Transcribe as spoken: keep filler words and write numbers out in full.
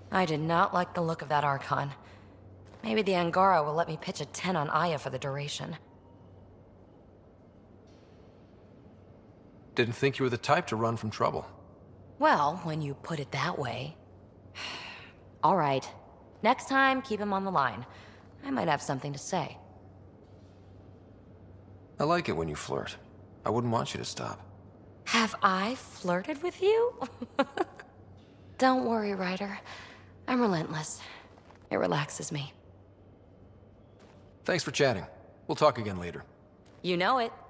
I did not like the look of that Archon. Maybe the Angara will let me pitch a ten on Aya for the duration. Didn't think you were the type to run from trouble. Well, when you put it that way. All right. Next time, keep him on the line. I might have something to say. I like it when you flirt. I wouldn't want you to stop. Have I flirted with you? Don't worry, Ryder. I'm relentless. It relaxes me. Thanks for chatting. We'll talk again later. You know it.